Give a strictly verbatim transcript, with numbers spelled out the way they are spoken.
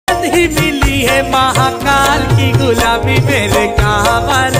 ही मिली है महाकाल की गुलाबी मेरे कांवर।